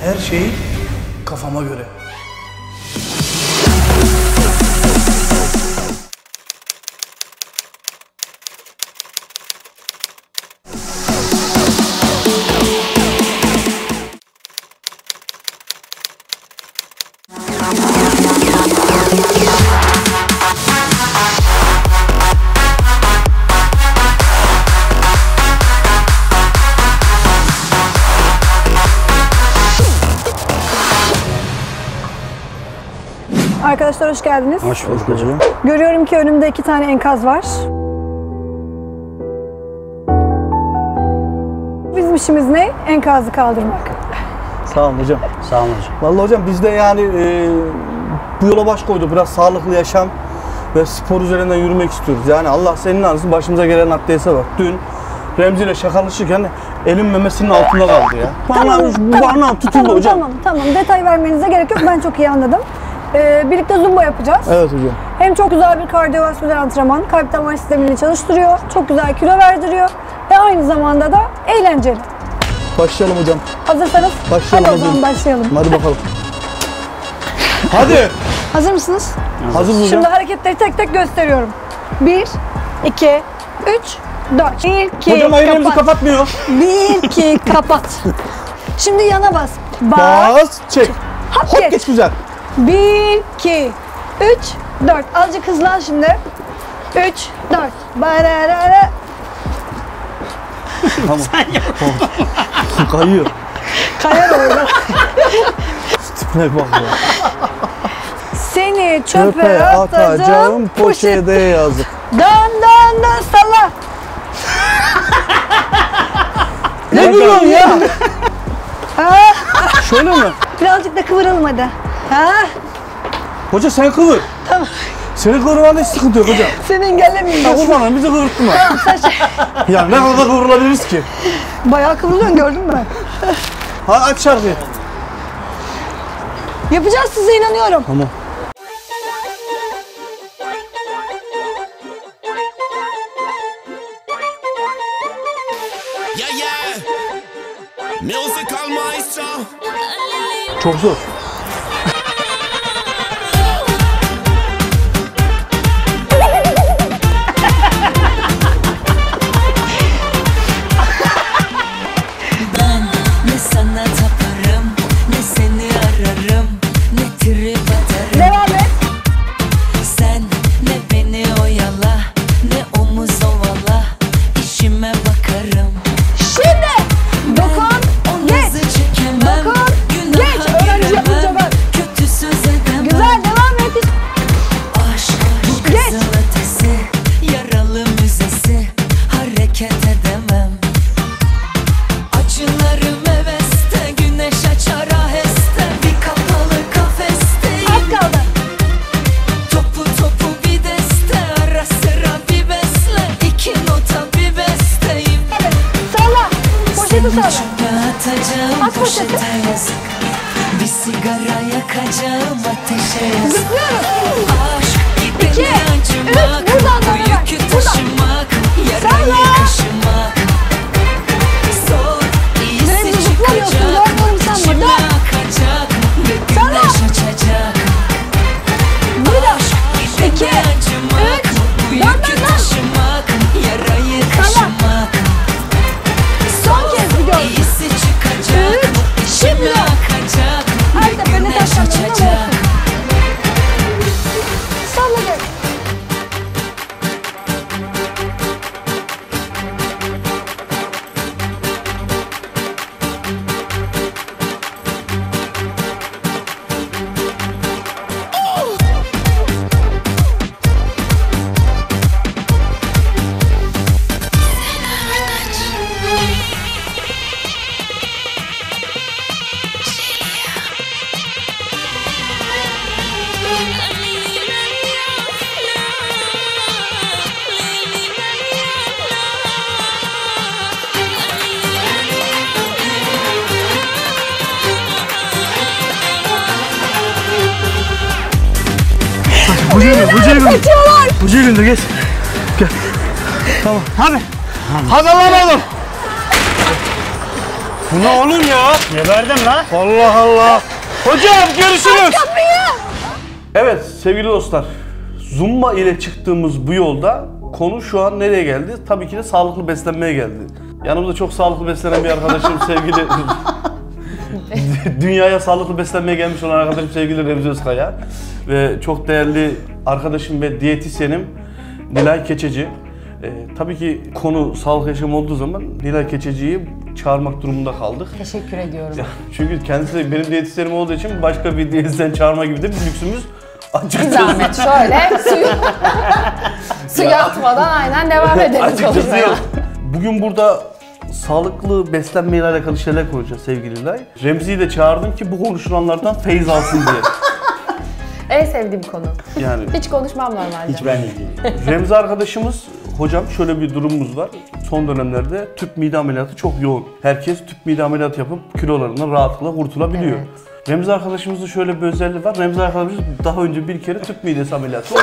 Her şey kafama göre. Arkadaşlar hoş geldiniz. Hoş bulduk hocam. Görüyorum ki önümde 2 tane enkaz var. Bizim işimiz ne? Enkazı kaldırmak. Sağ olun hocam. Sağ olun hocam. Vallahi hocam biz de yani bu yola baş koyduk. Biraz sağlıklı yaşam ve spor üzerinden yürümek istiyoruz. Yani Allah senin anısın, başımıza gelen haddiyese bak. Dün Remzi ile şakalaşırken elim memesinin altında kaldı ya. Parmağım tutuldu hocam. Tamam. Detay vermenize gerek yok. Ben çok iyi anladım. Birlikte zumba yapacağız. Evet hocam. Hem çok güzel bir kardiyovasküler antrenman, kalp damar sistemini çalıştırıyor, çok güzel kilo verdiriyor ve aynı zamanda da eğlenceli. Başlayalım hocam. Hazırsanız Başlayalım hadi o zaman başlayalım. Hadi bakalım. Hadi. Hazır mısınız? Hazır hocam. Şimdi hareketleri tek tek gösteriyorum. 1, 2, 3, 4. 1, 2, hocam ayırımızı kapatmıyor. 1, 2, kapat. Şimdi yana bas. Bas, çek. Hop geç güzel. 1, 2, 3, 4. Azıcık hızlan şimdi. 3, 4. Bararara. Tamam. Kayıyor. Kayar orada. Tipine bak ya. Seni çöpe Çöpe atacağım atacağım poşete yazık. Dön salla. Ne gülüyorsun ya? Şöyle mi? Birazcık da kıvıralım hadi. Ha? Hoca sen kıvır. Tamam. Seni kıvırmanda hiç sıkıntı yok hocam. Seni engellemeyeyim. Ya kurbanım bizi kıvırttın ha. Tamam sen şey. Ya ne kadar kıvırılabiliriz ki? Bayağı kıvrılıyorsun gördün mü? Ha aç şarkıyı. Yapacağız, size inanıyorum. Tamam. Musical maestro. Çok zor. Ben ne sana taparım, ne seni ararım, ne trip atarım. Devam et. Sen ne beni oyala, ne omuz ovala, işime bakarım. Şimdi dokun, geç. Çekemem, Dokun, geç. Öğrenci yapınca bak. kötü söz edemem. Güzel, devam et. Aşk bu kızıl ötesi, yaralı müzesi, hareket edemem. Acılarım heveste, güneş açar aheste, bir kapalı kafesteyim. Az kaldı. Topu bir deste, ara sıra bir besle, 2 nota bir besteyim. Evet, salla. Poşeti Seni salla. çöpe atacağım, At poşeti. poşete yazık. Bir sigara yakacağım, ateşe yazık. Zıplıyoruz. Aşk gideni 2, 3, acımak, buradan bu dönemek. yükü taşımak, yarayı Salla. kaşımak. Zor, iyisi Remzi, zıplamıyorsun, çıkacak, görmüyorum sen içime burada. akacak ve Salla. güneş açacak. Bir daha. Aşk 2, 3, gideni acımak, bu yükü dön. taşımak, yarayı Salla. kaşımak. Son kez bir gör. İyisi çıkacak, 3, içime şimdi. akacak Her ve seferinde güneş taşlandın, değil mi? açacak. Salla gel. Bucuğu gündür geç. Gel. Tamam. Hadi. Hadi lan oğlum. Bu ne oğlum ya? Geberdim lan. Allah Allah. Hocam görüşürüz. Evet sevgili dostlar. Zumba ile çıktığımız bu yolda konu şu an nereye geldi? Tabii ki de sağlıklı beslenmeye geldi. Yanımızda çok sağlıklı beslenen bir arkadaşım sevgili... Dünyaya sağlıklı beslenmeye gelmiş olan arkadaşım sevgili Remzi Özkaya. Ve çok değerli arkadaşım ve diyetisyenim Nilay Keçeci. Tabii ki konu sağlık yaşamı olduğu zaman Nilay Keçeci'yi çağırmak durumunda kaldık. Teşekkür ediyorum. Çünkü kendisi benim diyetisyenim olduğu için başka bir diyetisyen çağırma gibi de bir lüksümüz Bir açıkçası. zahmet şöyle suyu atmadan aynen devam edelim Açıkçası konuşmaya. yok. Bugün burada sağlıklı beslenmeyle alakalı şeyler konuşacağız sevgili Nilay. Remzi'yi de çağırdım ki bu konuşulanlardan feyz alsın diye. En sevdiğim konu. Yani Hiç konuşmam normalde. Hiç benle ilgili. Remzi arkadaşımız, hocam şöyle bir durumumuz var. Son dönemlerde tüp mide ameliyatı çok yoğun. Herkes tüp mide ameliyatı yapıp kilolarından rahatlıkla kurtulabiliyor. Evet. Remzi arkadaşımızın şöyle bir özelliği var. Remzi arkadaşımız daha önce bir kere tüp midesi ameliyatı oldu.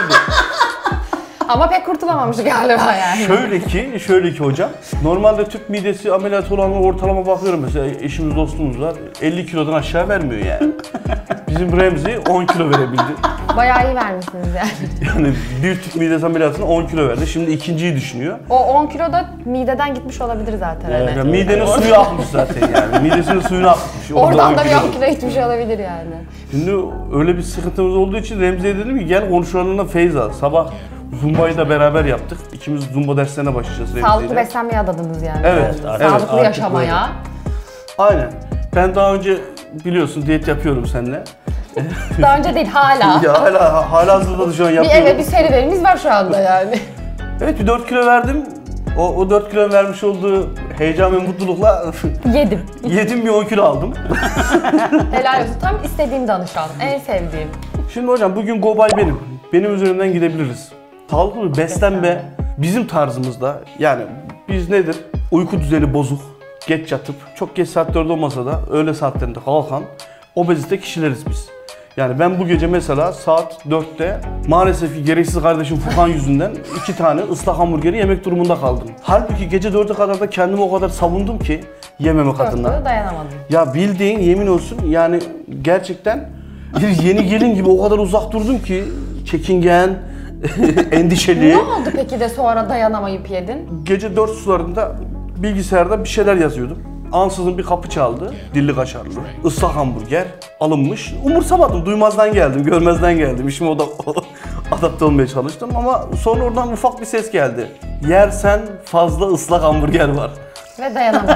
Ama pek kurtulamamış galiba yani. Şöyle ki hocam. Normalde tüp midesi ameliyatı olanlar ortalama bakıyorum mesela eşimiz dostumuz var. 50 kilodan aşağı vermiyor yani. Bizim Remzi 10 kilo verebildi. Bayağı iyi vermişsiniz yani. Yani bir tüp midesi ameliyatına 10 kilo verdi. Şimdi ikinciyi düşünüyor. O 10 kilo da mideden gitmiş olabilir zaten. Evet. hani. Midenin suyu akmış zaten yani. Midesinin suyunu akmış. Oradan da bir 10 10 kilo gitmiş olabilir yani. Şimdi öyle bir sıkıntımız olduğu için Remzi'ye dedim ki gel konuşulanlarına feyz al. Sabah Zumba'yı da beraber yaptık. İkimiz Zumba derslerine başlayacağız Remzi'yle. Sağlıklı beslenmeye adadınız yani. Evet, artık- Sağlıklı artık yaşamaya. Aynen. Ben daha önce biliyorsun diyet yapıyorum seninle. Daha önce değil hala. Ya hala hazırda da şu an Bir yapıyorum. eve bir serüvenimiz var şu anda yani. Evet bir 4 kilo verdim. O 4 kilo vermiş olduğu heyecan ve mutlulukla Yedim. yedim bir 10 kilo aldım. Helal olsun. Tam istediğim danışan. En sevdiğim. Şimdi hocam bugün Gobay benim. Benim üzerimden gidebiliriz. Sağlıklı bir beslenme bizim tarzımızda. Yani biz nedir? Uyku düzeni bozuk, geç yatıp, çok geç saatlerde olmasa da öğle saatlerinde kalkan obezite kişileriz biz. Yani ben bu gece mesela saat 4'te maalesef ki gereksiz kardeşim Furkan yüzünden 2 tane ıslak hamburgeri yemek durumunda kaldım. Halbuki gece 4'e kadar da kendimi o kadar savundum ki yememek adına. Dörtlüğe dayanamadım. Ya bildiğin yemin olsun yani gerçekten bir yeni gelin gibi o kadar uzak durdum ki çekingen, endişeli. Ne oldu peki de sonra dayanamayıp yedin? Gece 4 sularında bilgisayarda bir şeyler yazıyordum. Ansızın bir kapı çaldı, dilli kaşarlı, ıslak hamburger alınmış. Umursamadım, duymazdan geldim, görmezden geldim. İşime o da adapte olmaya çalıştım ama sonra oradan ufak bir ses geldi. Yersen fazla ıslak hamburger var. Ve dayanamadın.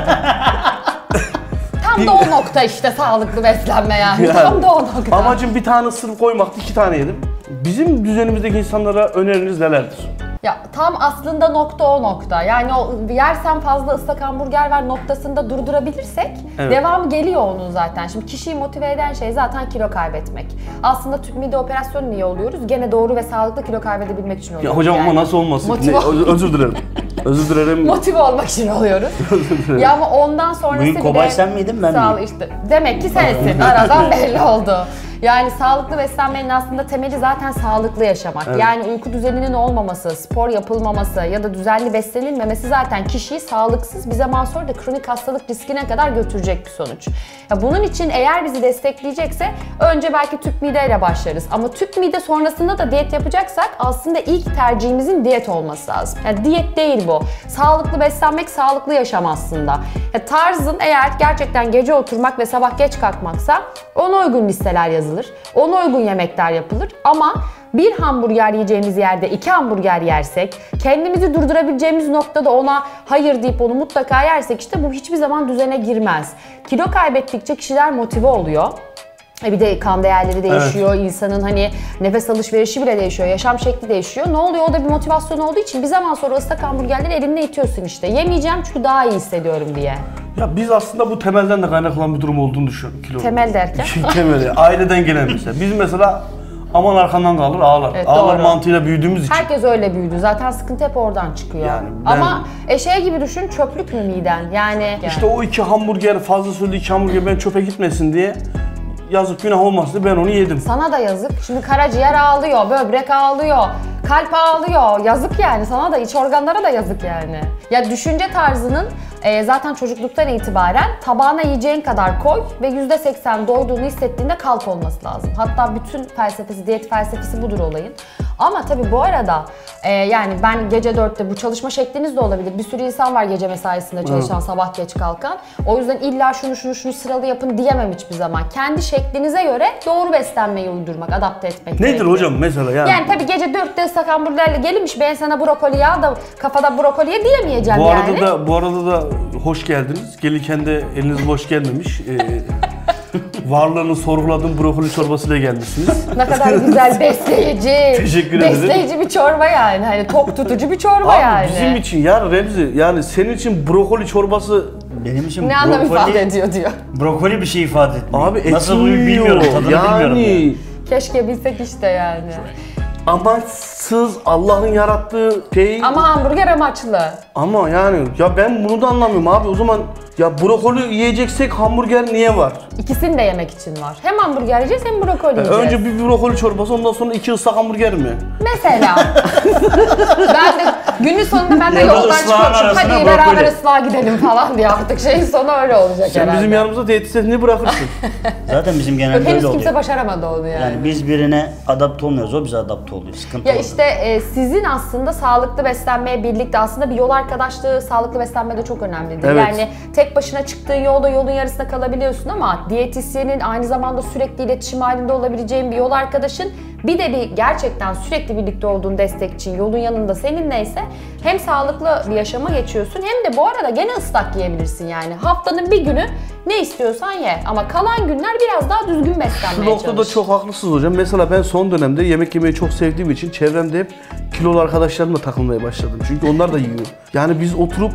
Tam da o nokta işte sağlıklı beslenme yani. Tam da o nokta. Amacım bir tane ısırıp koymaktı, 2 tane yedim. Bizim düzenimizdeki insanlara öneriniz nelerdir? Ya tam aslında nokta o nokta. Yani o yersen fazla ıslak hamburger ver noktasında durdurabilirsek Evet. devamı geliyor onun zaten. Şimdi kişiyi motive eden şey zaten kilo kaybetmek. Aslında tüp mide operasyonu niye oluyoruz? Gene doğru ve sağlıklı kilo kaybedebilmek için Ya oluyoruz. hocam yani. ama nasıl olmasın? Motive- Özür dilerim. Özür dilerim. Motive olmak için oluyoruz. Ya ama ondan sonrası Bugün bir Kobay de sen miydin, ben sağ- miyim? işte demek ki sensin. Aradan belli oldu. Yani sağlıklı beslenmenin aslında temeli zaten sağlıklı yaşamak. Evet. Yani uyku düzeninin olmaması, spor yapılmaması ya da düzenli beslenilmemesi zaten kişiyi sağlıksız, bir zaman sonra da kronik hastalık riskine kadar götürecek bir sonuç. Ya bunun için eğer bizi destekleyecekse önce belki tüp mideyle başlarız. Ama tüp mide sonrasında da diyet yapacaksak aslında ilk tercihimizin diyet olması lazım. Yani diyet değil bu. Sağlıklı beslenmek, sağlıklı yaşam aslında. Ya tarzın eğer gerçekten gece oturmak ve sabah geç kalkmaksa ona uygun listeler yazılır. Ona uygun yemekler yapılır. Ama bir hamburger yiyeceğimiz yerde 2 hamburger yersek, kendimizi durdurabileceğimiz noktada ona hayır deyip onu mutlaka yersek işte bu hiçbir zaman düzene girmez. Kilo kaybettikçe kişiler motive oluyor. Bir de kan değerleri değişiyor, insanın hani nefes alışverişi bile değişiyor, yaşam şekli değişiyor. Ne oluyor? O da bir motivasyon olduğu için bir zaman sonra ıslak hamburgerleri elinle itiyorsun işte. Yemeyeceğim çünkü daha iyi hissediyorum diye. Ya biz aslında bu temelden de kaynaklanan bir durum olduğunu düşünüyorum. Kilo. Temel derken? Temeli. Aileden gelen mesela. Biz mesela aman arkandan kalır ağlar. Evet, Ağlar doğru. mantığıyla büyüdüğümüz için. Herkes öyle büyüdü. Zaten sıkıntı hep oradan çıkıyor. Yani ben- Ama şey gibi düşün, çöplük mü miden? Yani İşte o 2 hamburger, fazla süreli 2 hamburger ben çöpe gitmesin diye yazık günah olmasın diye ben onu yedim. sana da yazık. Şimdi karaciğer ağlıyor, böbrek ağlıyor, kalp ağlıyor. Yazık yani. Sana da, iç organlara da yazık yani. Ya düşünce tarzının zaten çocukluktan itibaren tabağına yiyeceğin kadar koy ve %80 doyduğunu hissettiğinde kalk olması lazım. Hatta bütün felsefesi, diyet felsefesi budur olayın. Ama tabii bu arada yani ben gece 4'te bu çalışma şekliniz de olabilir. Bir sürü insan var gece mesaisinde çalışan, sabah geç kalkan. O yüzden illa şunu sıralı yapın diyemem hiçbir zaman. Kendi şeklinize göre doğru beslenmeyi uydurmak, adapte etmek Nedir gerekiyor. hocam mesela yani? Yani tabii gece 4'te ıslak hamburgerle gelinmiş, ben sana brokoli ya da kafada brokoliye diyemeyeceğim yani. Bu arada da hoş geldiniz. Gelirken de eliniz boş gelmemiş. Varlığını sorguladığım brokoli çorbasıyla gelmişsiniz. Ne kadar güzel besleyici. Teşekkür ederim. Besleyici bir çorba yani. Hani tok tutucu bir çorba Abi yani. bizim için ya Remzi, yani senin için brokoli çorbası Benim için ne anlam ifade ediyor diyor. brokoli bir şey ifade etmiyor. abi nasıl bilmiyorum, tadını bilmiyorum. Yani. Keşke bilsek işte yani. Amaçsız Allah'ın yarattığı şey. Ama hamburger amaçlı. Ama yani ya ben bunu da anlamıyorum abi. O zaman ya brokoli yiyeceksek hamburger niye var? İkisini de yemek için var. Hem hamburger yiyeceğiz hem brokoli yiyeceğiz. Önce bir brokoli çorbası, ondan sonra 2 ıslak hamburger mi? Mesela. Ben de günün sonunda ben de Ya da yoldan ıslahın çıkıyorum. arasına Hadi brokoli. beraber ıslığa gidelim falan diye artık şeyin sonu öyle olacak Sen herhalde. bizim yanımızda tehdit bırakırsın. Zaten bizim genelde Henüz öyle kimse oluyor. başaramadı onu yani. Yani biz birine adapte olmuyoruz, o bize adapte oluyor. Sıkıntı Ya orada. işte sizin aslında sağlıklı beslenmeye birlikte aslında bir yol arkadaşlığı sağlıklı beslenmede çok önemlidir. Evet. Yani tek başına çıktığın yolda yolun yarısında kalabiliyorsun ama diyetisyenin aynı zamanda sürekli iletişim halinde olabileceğin bir yol arkadaşın, bir de bir gerçekten sürekli birlikte olduğun destekçin yolun yanında seninleyse hem sağlıklı bir yaşama geçiyorsun hem de bu arada gene ıslak yiyebilirsin yani. Haftanın bir günü ne istiyorsan ye ama kalan günler biraz daha düzgün Şu beslenmeye noktada çalış. çok haklısınız hocam. Mesela ben son dönemde yemek yemeyi çok sevdiğim için çevremde hep kilolu arkadaşlarımla takılmaya başladım. Çünkü onlar da yiyor. Yani biz oturup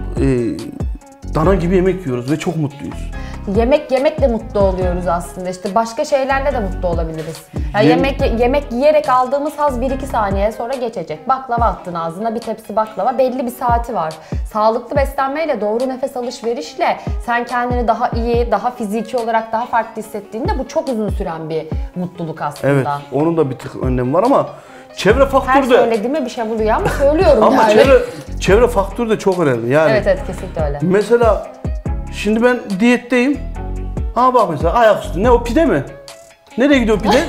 dana gibi yemek yiyoruz ve çok mutluyuz. Yemekle mutlu oluyoruz aslında. İşte başka şeylerle de mutlu olabiliriz. Yani Yem- yemek yiyerek aldığımız haz 1-2 saniye sonra geçecek. Baklava attın ağzına, bir tepsi baklava, belli bir saati var. Sağlıklı beslenmeyle, doğru nefes alışverişle sen kendini daha iyi, daha fiziki olarak daha farklı hissettiğinde bu çok uzun süren bir mutluluk aslında. Evet, onun da bir tık önlemi var ama çevre Her faktörü de söylediğime bir şey buluyor ama söylüyorum ama yani. çevre faktörü de çok önemli. Yani Evet kesinlikle öyle. mesela şimdi ben diyetteyim. Ha bak mesela ayaküstü. Ne o, pide mi? Nereye gidiyor pide?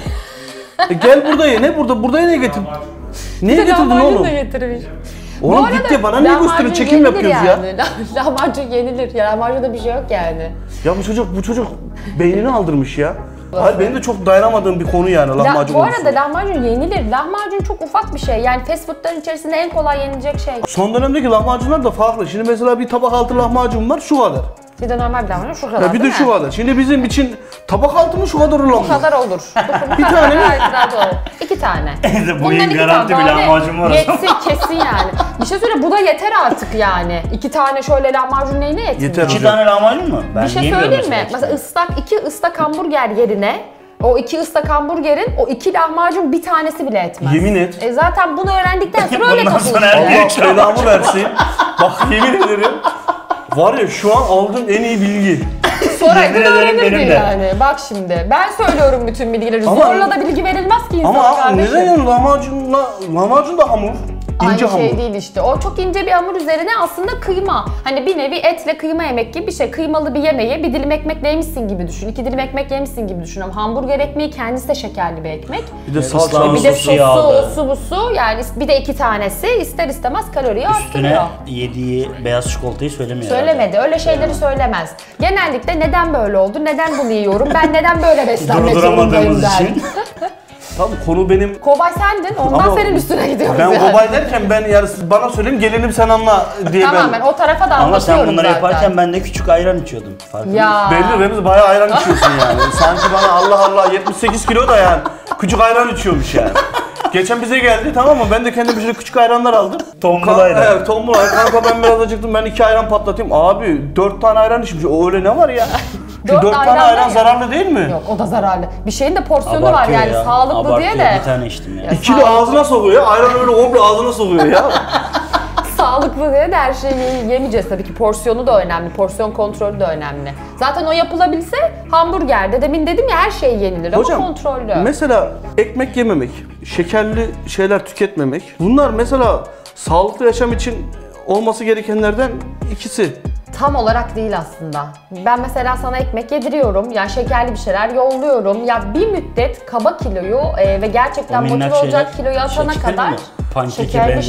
Gel burada ye. Ne burada? Burada niye getirdin? Niye getirdin Lahmacun oğlum? da getirmiş. Oğlum Bu git arada de bana niye gösteriyorsun? lahmacun Çekim yenilir yapıyoruz ya. yani. Lahmacun yenilir. Ya lahmacunda bir şey yok yani. Ya bu çocuk beynini aldırmış ya. Hayır, benim de çok dayanamadığım bir konu yani lahmacun Bu konusu. arada lahmacun yenilir. Lahmacun çok ufak bir şey. Yani fast foodların içerisinde en kolay yenilecek şey. Son dönemdeki lahmacunlar da farklı. Şimdi mesela bir tabak altı lahmacun var şu kadar. Bir de normal bir lahmacun şu kadar Ya bir de değil şu mi? kadar. Şimdi bizim için tabak altı mı şu kadar Bu lahmacun? kadar olur. Bir tane mi? Gayet olur. 2 tane. Bugün Bundan 2 garanti tane bir daha lahmacun var o yetsin kesin yani. Bir şey söyle, bu da yeter artık yani. 2 tane şöyle lahmacun neyine yetin? Yeter. 2 tane lahmacun mu? Ben Bir şey yiyemiyorum söyleyeyim mi? Mesela 2 ıslak hamburger yerine o 2 ıslak hamburgerin o 2 lahmacun bir tanesi bile etmez. Yemin et. Zaten bunu öğrendikten sonra öyle Bundan sonra kapılıyor. Allah belamı versin. Bak yemin ederim. Var ya şu an aldığım en iyi bilgi. Soraydın Yemin ederim öğrenirdin benim de. yani. Bak şimdi ben söylüyorum bütün bilgileri. Ama- Zorla da bilgi verilmez ki insana Ama kardeşim. neden yani lahmacun da hamur. İnce Aynı hamur. şey değil işte. O çok ince bir hamur üzerine aslında kıyma. Hani bir nevi etle kıyma yemek gibi bir şey. Kıymalı bir yemeği bir dilim ekmek yemişsin gibi düşün. 2 dilim ekmek yemişsin gibi düşün. Ama hamburger ekmeği kendisi de şekerli bir ekmek. Bir de Evet, salça. ıslah- Bir de Sosu yağlı. sosu, busu yani bir de 2 tanesi ister istemez kaloriyi Üstüne arttırıyor. yediği beyaz çikolatayı söylemiyor. Söylemedi. Öyle şeyleri söylemez. Genellikle neden böyle oldu? Neden bunu yiyorum? Ben neden böyle beslenmek zorundayım Durduramadığımız der. için. Tabii konu benim. Kobay sendin. Ondan Ama senin üstüne gidiyoruz Ben yani. kobay derken ben yani siz bana söyleyin gelinim sen anla diye Tamamen ben. o tarafa da Ama anlatıyorum sen bunları zaten. yaparken ben de küçük ayran içiyordum. Farkında mısın? Ya. Belli Remzi bayağı ayran içiyorsun yani. Sanki bana Allah 78 kilo da yani küçük ayran içiyormuş yani. Geçen bize geldi tamam mı? Ben de kendim şöyle küçük ayranlar aldım. Tombul ayran. Evet tombul ayran. Kanka ben biraz acıktım ben 2 ayran patlatayım. Abi 4 tane ayran içmiş. O öyle ne var ya? Dört 4 tane ayran ayran ne? zararlı değil mi? Yok o da zararlı. Bir şeyin de porsiyonu var Abartıyor yani ya. sağlıklı Abartıyor. diye de. Bir tane içtim ya. Ya 2 kilo sağlıklı- ağzına sokuyor. Ayran öyle komple ağzına sokuyor ya. Sağlıklı diye de her şeyi yemeyeceğiz tabii ki. Porsiyonu da önemli, porsiyon kontrolü de önemli. Zaten o yapılabilse hamburgerde demin dedim ya her şey yenilir ama kontrollü. Mesela ekmek yememek, şekerli şeyler tüketmemek. Bunlar mesela sağlıklı yaşam için olması gerekenlerden ikisi. Tam olarak değil aslında. Ben mesela sana ekmek yediriyorum, yani şekerli bir şeyler yolluyorum. Ya bir müddet kaba kiloyu ve gerçekten motive olacak kiloyu atana kadar şekerli.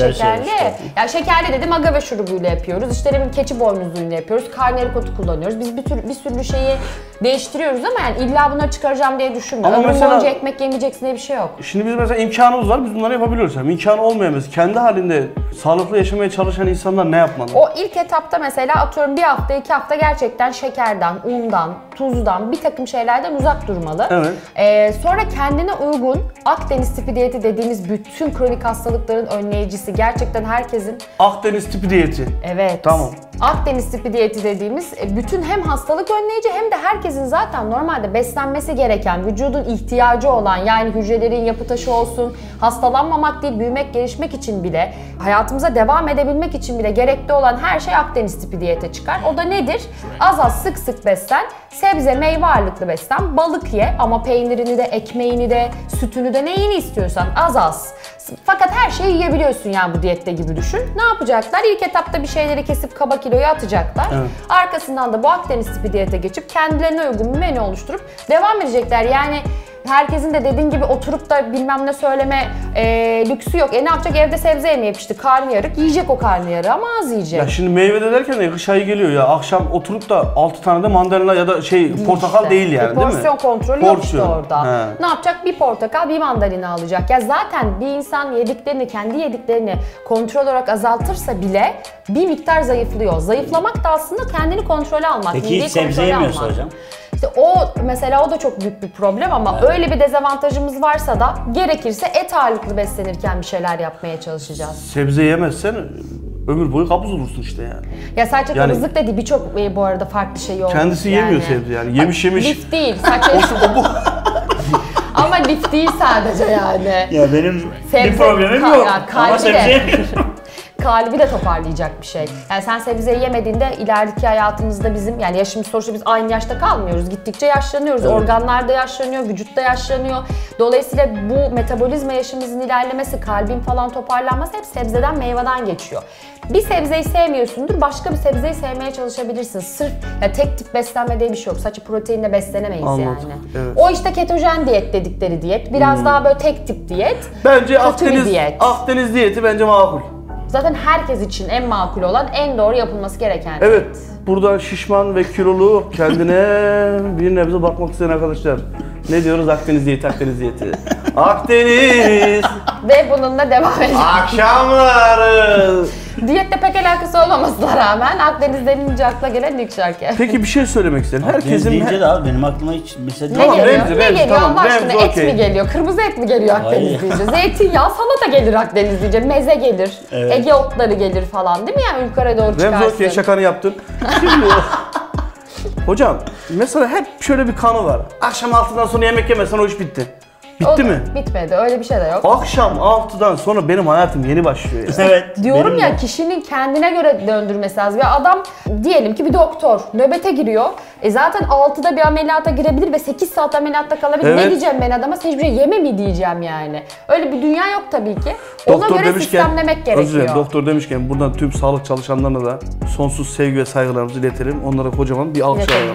Ya şekerli dedim, agave şurubuyla yapıyoruz. İşte demin keçi boynuzluğuyla yapıyoruz. Karnıyarık otu kullanıyoruz. Biz bir sürü şeyi değiştiriyoruz ama yani illa bunları çıkaracağım diye düşünme. Ömrün boyunca ekmek yemeyeceksin diye bir şey yok. Şimdi biz mesela imkanımız var, biz bunları yapabiliyoruz. Yani imkanı olmayan mesela kendi halinde sağlıklı yaşamaya çalışan insanlar ne yapmalı? O ilk etapta mesela atıyorum bir hafta, 2 hafta gerçekten şekerden, undan, tuzdan, bir takım şeylerden uzak durmalı. Evet. Sonra kendine uygun Akdeniz tipi diyeti dediğimiz bütün kronik hastalıkların önleyicisi, gerçekten herkesin... Akdeniz tipi diyeti. Evet. Tamam. Akdeniz tipi diyeti dediğimiz bütün hem hastalık önleyici hem de herkesin zaten normalde beslenmesi gereken, vücudun ihtiyacı olan, yani hücrelerin yapı taşı olsun, hastalanmamak değil, büyümek, gelişmek için bile, hayatımıza devam edebilmek için bile gerekli olan her şey Akdeniz tipi diyete çıkar. O da nedir? Az az sık sık beslen, sebze, meyve ağırlıklı beslen, balık ye ama peynirini de, ekmeğini de, sütünü de, neyini istiyorsan az az. Fakat her şeyi yiyebiliyorsun yani bu diyette gibi düşün. Ne yapacaklar? İlk etapta bir şeyleri kesip kaba kiloya atacaklar. Evet. Arkasından da bu Akdeniz tipi diyete geçip kendilerine uygun bir menü oluşturup devam edecekler. Yani herkesin de dediğin gibi oturup da bilmem ne söyleme lüksü yok. Ne yapacak? Evde sebze yemeyip işte karnıyarık. Yiyecek o karnıyarığı ama az yiyecek. Ya şimdi meyve derken de kış ayı geliyor ya. Akşam oturup da 6 tane de mandalina ya da portakal işte değil yani, değil mi? Porsiyon kontrolü yok işte orada. He. Ne yapacak? Bir portakal, bir mandalina alacak. Ya zaten bir insan yediklerini, kendi yediklerini kontrol olarak azaltırsa bile bir miktar zayıflıyor. Zayıflamak da aslında kendini kontrole almak. Peki hiç sebze yemiyorsa hocam? İşte o mesela, o da çok büyük bir problem ama evet, öyle bir dezavantajımız varsa da gerekirse et ağırlıklı beslenirken bir şeyler yapmaya çalışacağız. Sebze yemezsen ömür boyu kabız olursun işte yani. Ya sadece kabızlık da değil, birçok bu arada farklı şey olmuş. Kendisi yemiyor sebze yani. Yemiş. Lif değil, ama lif değil sadece yani. Ya benim sebze, bir problemim yok ama sebze kalbi de toparlayacak bir şey. Yani sen sebzeyi yemediğinde ilerideki hayatımızda bizim, yani yaşımız sonuçta biz aynı yaşta kalmıyoruz. Gittikçe yaşlanıyoruz. Evet. Organlar da yaşlanıyor, vücut da yaşlanıyor. Dolayısıyla bu metabolizma yaşımızın ilerlemesi, kalbin falan toparlanması hep sebzeden, meyveden geçiyor. Bir sebzeyi sevmiyorsundur, başka bir sebzeyi sevmeye çalışabilirsin. Sırf ya tek tip beslenme diye bir şey yok. Sadece proteinle beslenemeyiz. Anladım. Yani. Evet. O işte ketojen diyet dedikleri diyet. Biraz daha böyle tek tip diyet. Bence Akdeniz diyeti bence makul. Zaten herkes için en makul olan, en doğru yapılması gereken. Evet, burada şişman ve kilolu kendine bir nebze bakmak isteyen arkadaşlar. Ne diyoruz? Akdeniz diyeti, Akdeniz diyeti. Akdeniz! Ve bununla devam edeceğiz. Akşamları! Diyette pek alakası olmamasına rağmen Akdeniz denince akla gelen ilk şarkı. Peki bir şey söylemek istedim. Herkesin deyince de abi benim aklıma hiç mesela... Ne geliyor? Ne geliyor Allah aşkına? Et mi geliyor? Kırmızı et mi geliyor Akdeniz deyince? Zeytinyağı, salata gelir Akdeniz deyince. Meze gelir. Evet. Ege otları gelir falan, değil mi yani, yukarı doğru çıkarsın? Remzi okey, şakanı yaptın. Şimdi hocam mesela hep şöyle bir kanı var. Akşam 6'dan sonra yemek yemezsen o iş bitti. Bitti mi? Bitmedi. Öyle bir şey de yok. Akşam 6'dan sonra benim hayatım yeni başlıyor ya. Evet. Diyorum ya, kişinin kendine göre döndürmesi lazım. Ya adam diyelim ki bir doktor nöbete giriyor. Zaten 6'da bir ameliyata girebilir ve 8 saat ameliyatta kalabilir. Evet. Ne diyeceğim ben adama? Sen hiçbir şey yeme mi diyeceğim yani. Öyle bir dünya yok tabii ki. Ona göre sistemlemek gerekiyor. Doktor demişken buradan tüm sağlık çalışanlarına da sonsuz sevgi ve saygılarımızı iletelim. Onlara kocaman bir alkış alalım.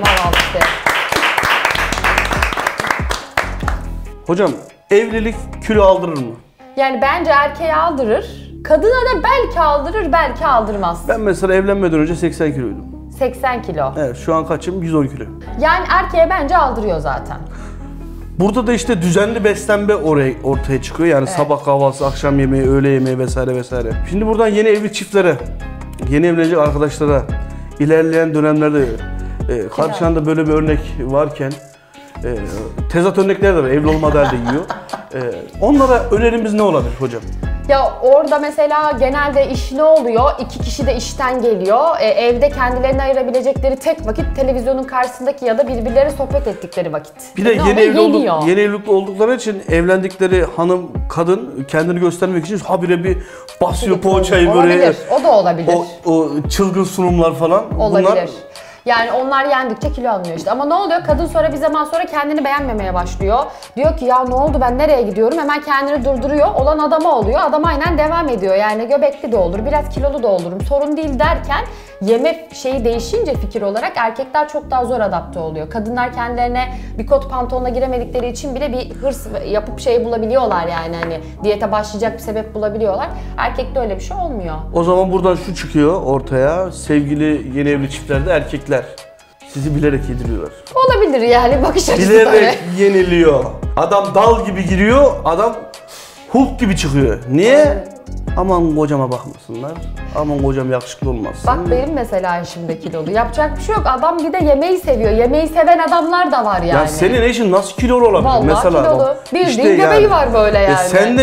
Hocam, evlilik kilo aldırır mı? Yani bence erkeğe aldırır. Kadına da belki aldırır, belki aldırmaz. Ben mesela evlenmeden önce 80 kiloydum. 80 kilo. Evet, şu an kaçım? 110 kilo. Yani erkeğe bence aldırıyor zaten. Burada da işte düzenli beslenme ortaya çıkıyor. Yani evet, sabah kahvaltısı, akşam yemeği, öğle yemeği vesaire vesaire. Şimdi buradan yeni evli çiftlere, yeni evlenecek arkadaşlara, ilerleyen dönemlerde karşında böyle bir örnek varken tezat örnekler de var, evli olmadığı halde yiyor. Onlara önerimiz ne olabilir hocam? Ya orada mesela genelde iş ne oluyor? 2 kişi de işten geliyor. Evde kendilerini ayırabilecekleri tek vakit televizyonun karşısındaki ya da birbirleriyle sohbet ettikleri vakit. Bir de yeni evlilikte oldukları için evlendikleri hanım, kadın kendini göstermek için habire bir basıyor poğaçayı böyle. Olabilir. O da olabilir. O çılgın sunumlar falan. Olabilir. Bunlar... Yani onlar yendikçe kilo almıyor işte. Ama ne oluyor? Kadın sonra bir zaman sonra kendini beğenmemeye başlıyor. Diyor ki ya ne oldu, ben nereye gidiyorum? Hemen kendini durduruyor. Olan adama oluyor. Adam aynen devam ediyor. Yani göbekli de olur, biraz kilolu da olurum. Sorun değil derken yeme şeyi değişince fikir olarak erkekler çok daha zor adapte oluyor. Kadınlar kendilerine bir kot pantolonla giremedikleri için bile bir hırs yapıp şey bulabiliyorlar yani, hani diyete başlayacak bir sebep bulabiliyorlar. Erkekte öyle bir şey olmuyor. O zaman buradan şu çıkıyor ortaya, sevgili yeni evli çiftlerde erkekler sizi bilerek yediriyorlar. Olabilir yani, bakış açısı Bilerek yeniliyor. Adam dal gibi giriyor, adam Hulk gibi çıkıyor. Niye? Evet. Aman kocama bakmasınlar, aman kocam yakışıklı olmasın. Bak benim mesela eşim kilolu. Yapacak bir şey yok. Adam bir de yemeği seviyor. Yemeği seven adamlar da var yani. Ya senin eşin nasıl kilolu olabilir? Vallahi mesela? kilolu. Bildiğin İşte göbeği yani. var böyle yani.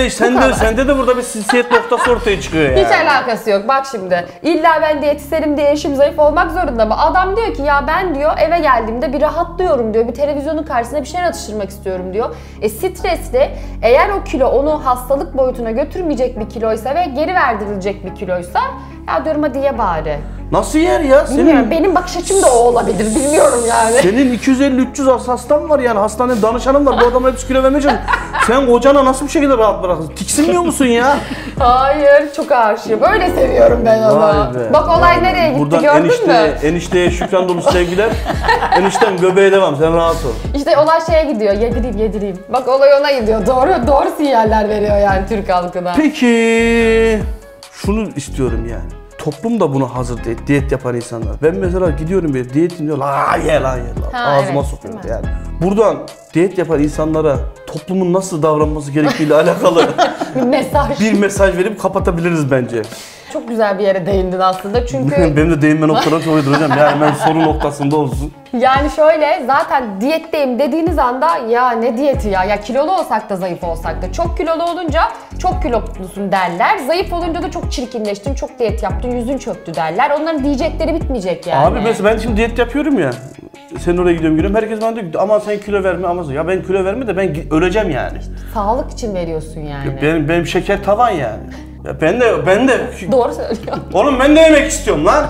Sende de burada bir cinsiyet noktası ortaya çıkıyor yani. Hiç alakası yok. Bak şimdi. İlla ben diyetisyenim diye eşim zayıf olmak zorunda mı? Adam diyor ki ya ben diyor eve geldiğimde bir rahatlıyorum diyor. Bir televizyonun karşısında bir şeyler atıştırmak istiyorum diyor. Stresli. Eğer o kilo onu hastalık boyutuna götürmeyecek bir kiloysa ve geri verdirilecek bir kiloysa ya diyorum hadi ye bari. Nasıl yer ya? Bilmiyorum. Benim bakış açım da o olabilir. Bilmiyorum yani. Senin 250-300 hastan var yani. Hastanede danışanın var. Bu adamla hepsi kilo vermeyecek. Sen kocana nasıl bir şekilde rahat bırakırsın? Tiksinmiyor musun ya? Hayır, çok aşığım. Öyle seviyorum ben onu. Vay be. Bak olay nereye gitti, buradan gördün mü? enişteye şükran dolu sevgiler. Eniştem göbeğe devam, sen rahat ol. İşte olay şeye gidiyor, yedireyim. Bak olay ona gidiyor. Doğru sinyaller veriyor yani Türk halkına. Peki, şunu istiyorum yani. Toplum da buna hazır değil, diyet yapan insanlar. Ben mesela gidiyorum bir diyetim diyor, la ye. Ağzıma evet, sokuyorum yani. Buradan diyet yapan insanlara toplumun nasıl davranması gerektiğiyle alakalı bir mesaj verip kapatabiliriz bence. Çok güzel bir yere değindin aslında çünkü... Benim de değinme noktalarım çok iyidir hocam. Yani ben soru noktasında olsun. Yani şöyle, zaten diyetteyim dediğiniz anda ya ne diyeti ya? Ya kilolu olsak da zayıf olsak da. Çok kilolu olunca çok kilolusun derler. Zayıf olunca da çok çirkinleştin, çok diyet yaptın, yüzün çöktü derler. Onların diyecekleri bitmeyecek yani. Abi mesela ben şimdi diyet yapıyorum ya. Sen oraya gidiyorum. Herkes bana diyor ki aman sen kilo verme ama ya ben kilo verme de ben öleceğim yani. Sağlık için veriyorsun yani. Benim şeker tavan yani. Ya ben de. Doğru söylüyorsun. Oğlum ben de yemek istiyorum lan.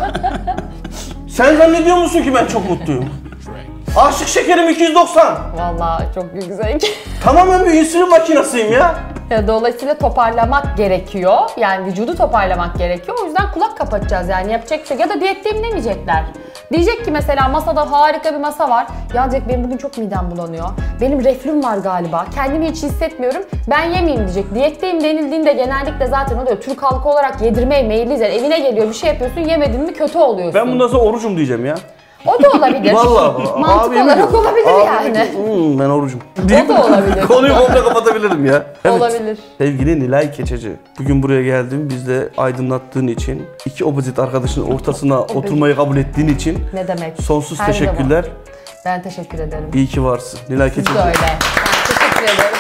Sen zannediyor musun ki ben çok mutluyum? Açlık şekerim 290. Vallahi çok yüksek. Tamamen bir insülin makinasıyım ya. Dolayısıyla toparlamak gerekiyor. Yani vücudu toparlamak gerekiyor. O yüzden kulak kapatacağız yani, yapacak bir şey. Ya da diyetteyim demeyecekler. Diyecek ki mesela masada harika bir masa var. Ya diyecek benim bugün çok midem bulanıyor. Benim reflüm var galiba. Kendimi hiç hissetmiyorum. Ben yemeyeyim diyecek. Diyetteyim denildiğinde genellikle zaten oluyor. Türk halkı olarak yedirmeye meyilliyiz. Yani evine geliyor bir şey yapıyorsun, yemedin mi kötü oluyorsun. Ben bundan sonra orucum diyeceğim ya. O da olabilir. Vallahi mantık olarak olabilir yani. Ben orucum. O da olabilir. Konuyu komple kapatabilirim ya. Evet. Olabilir. Sevgili Nilay Keçeci, bugün buraya geldim. Biz de aydınlattığın için, iki opozit arkadaşın ortasına oturmayı kabul ettiğin için Ne demek? sonsuz Her teşekkürler. zaman. Ben teşekkür ederim. İyi ki varsın. Nilay Siz Keçeci. de öyle. Ben teşekkür ederim.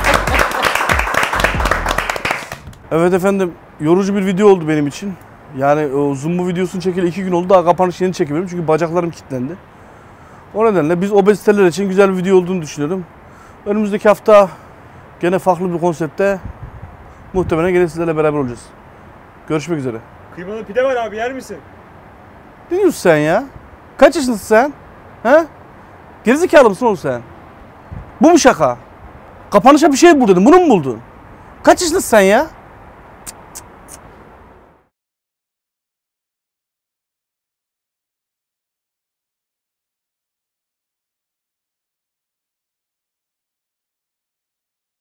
Evet efendim, yorucu bir video oldu benim için. Yani o Zumbu videosunu çekeli 2 gün oldu, daha kapanış yeni çekemiyorum çünkü bacaklarım kilitlendi. O nedenle biz obeziteler için güzel bir video olduğunu düşünüyorum. Önümüzdeki hafta gene farklı bir konsepte muhtemelen gene sizlerle beraber olacağız. Görüşmek üzere. Kıymalı pide var abi, yer misin? Ne diyorsun sen ya? Kaç yaşındasın sen? He? Gerizekalı mısın oğlum sen? Bu mu şaka? Kapanışa bir şey bul dedim, bunu mu buldun? Kaç yaşındasın sen ya?